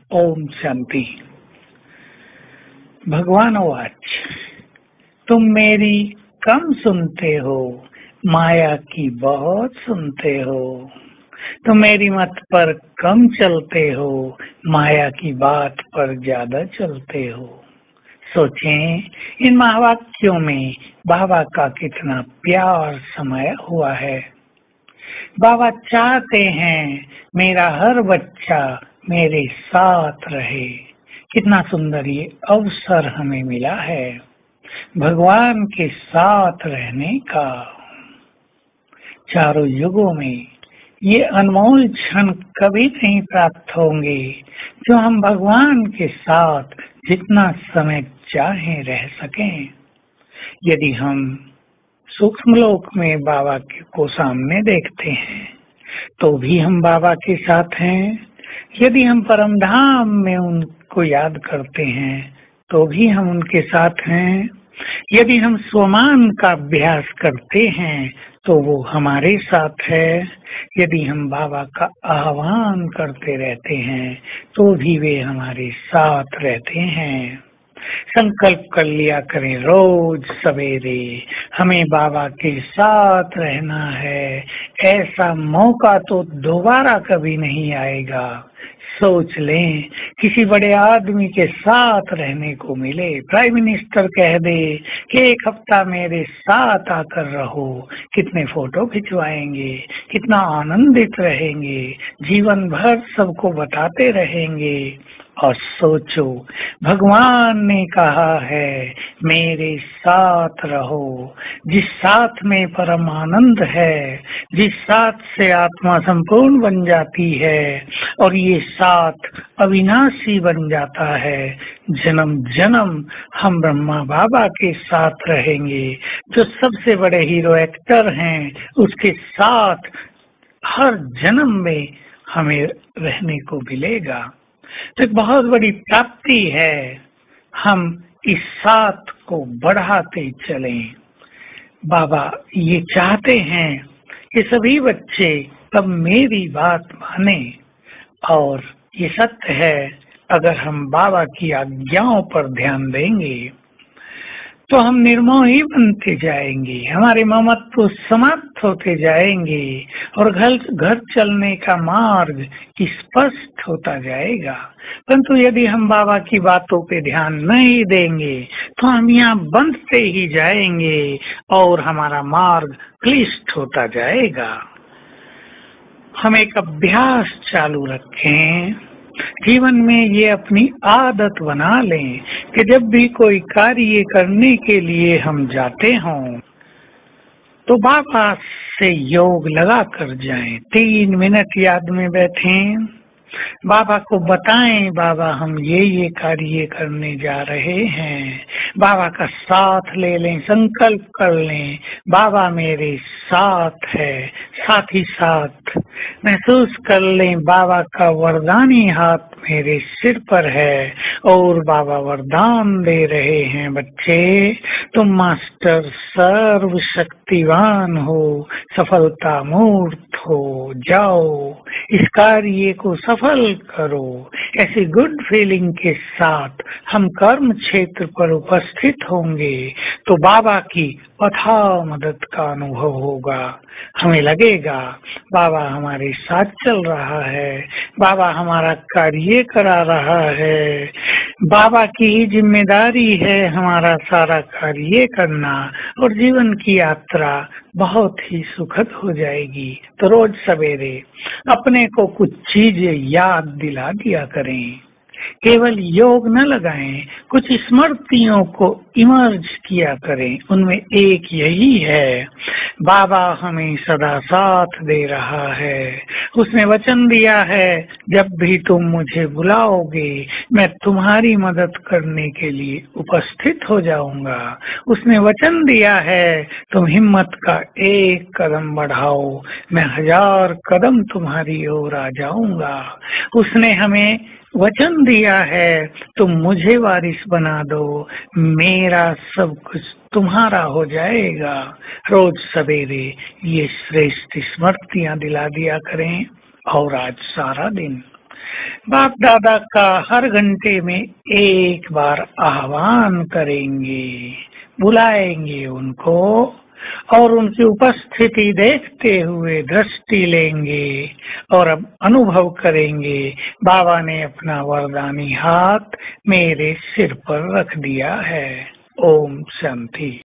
ओम शांति। भगवान वाच, तुम मेरी कम सुनते हो, माया की बहुत सुनते हो। तुम मेरी मत पर कम चलते हो, माया की बात पर ज्यादा चलते हो। सोचें, इन महावाक्यों में बाबा का कितना प्यार समाया हुआ है। बाबा चाहते हैं मेरा हर बच्चा मेरे साथ रहे। कितना सुंदर ये अवसर हमें मिला है भगवान के साथ रहने का। चारों युगों में ये अनमोल क्षण कभी नहीं प्राप्त होंगे जो हम भगवान के साथ जितना समय चाहे रह सकें। यदि हम सूक्ष्म लोक में बाबा को सामने देखते हैं तो भी हम बाबा के साथ हैं। यदि हम परम धाम में उनको याद करते हैं तो भी हम उनके साथ हैं। यदि हम स्वमान का अभ्यास करते हैं तो वो हमारे साथ है। यदि हम बाबा का आह्वान करते रहते हैं तो भी वे हमारे साथ रहते हैं। संकल्प कर लिया करें रोज सवेरे हमें बाबा के साथ रहना है। ऐसा मौका तो दोबारा कभी नहीं आएगा। सोच लें, किसी बड़े आदमी के साथ रहने को मिले, प्राइम मिनिस्टर कह दे कि एक हफ्ता मेरे साथ आकर रहो, कितने फोटो खिंचवाएंगे, कितना आनंदित रहेंगे, जीवन भर सबको बताते रहेंगे। और सोचो, भगवान ने कहा है मेरे साथ रहो। जिस साथ में परम आनंद है, जिस साथ से आत्मा संपूर्ण बन जाती है और ये साथ अविनाशी बन जाता है। जन्म जन्म हम ब्रह्मा बाबा के साथ रहेंगे। जो सबसे बड़े हीरो एक्टर हैं उसके साथ हर जन्म में हमें रहने को मिलेगा। तो एक बहुत बड़ी प्राप्ति है। हम इस साथ को बढ़ाते चलें। बाबा ये चाहते हैं कि सभी बच्चे अब मेरी बात माने। और ये सत्य है, अगर हम बाबा की आज्ञाओं पर ध्यान देंगे तो हम निर्मोही बनते जाएंगे, हमारे ममत्व समाप्त होते जाएंगे और घर चलने का मार्ग स्पष्ट होता जाएगा। परंतु यदि हम बाबा की बातों पे ध्यान नहीं देंगे तो हम यहाँ बंधते ही जाएंगे और हमारा मार्ग क्लिष्ट होता जाएगा। हम एक अभ्यास चालू रखें, जीवन में ये अपनी आदत बना लें कि जब भी कोई कार्य करने के लिए हम जाते हों तो बाबा से योग लगा कर जाएं। 3 मिनट याद में बैठें, बाबा को बताएं, बाबा हम ये कार्य करने जा रहे हैं। बाबा का साथ ले लें, संकल्प कर लें बाबा मेरे साथ है। साथ ही साथ महसूस कर लें बाबा का वरदानी हाथ मेरे सिर पर है और बाबा वरदान दे रहे हैं, बच्चे तुम मास्टर सर्वशक्तिवान हो, सफलता मूर्त हो, जाओ इस कार्य को सफल करो। ऐसी गुड फीलिंग के साथ हम कर्म क्षेत्र पर उपस्थित होंगे तो बाबा की अथाह मदद का अनुभव होगा। हमें लगेगा बाबा हमारे साथ चल रहा है, बाबा हमारा कार्य करा रहा है, बाबा की ही जिम्मेदारी है हमारा सारा कार्य करना और जीवन की यात्रा बहुत ही सुखद हो जाएगी। तो रोज सवेरे अपने को कुछ चीजें याद दिला दिया करें। केवल योग न लगाएं, कुछ स्मृतियों को इमर्ज किया करें। उनमें एक यही है, बाबा हमें सदा साथ दे रहा है। उसने वचन दिया है जब भी तुम मुझे बुलाओगे मैं तुम्हारी मदद करने के लिए उपस्थित हो जाऊंगा। उसने वचन दिया है तुम हिम्मत का एक कदम बढ़ाओ, मैं 1000 कदम तुम्हारी ओर आ जाऊंगा। उसने हमें वचन दिया है तुम मुझे वारिस बना दो, मेरा सब कुछ तुम्हारा हो जाएगा। रोज सवेरे ये श्रेष्ठ स्मृतियां दिला दिया करें और आज सारा दिन बाप दादा का हर घंटे में एक बार आह्वान करेंगे, बुलाएंगे उनको और उनकी उपस्थिति देखते हुए दृष्टि लेंगे और अब अनुभव करेंगे बाबा ने अपना वरदानी हाथ मेरे सिर पर रख दिया है। ओम शांति।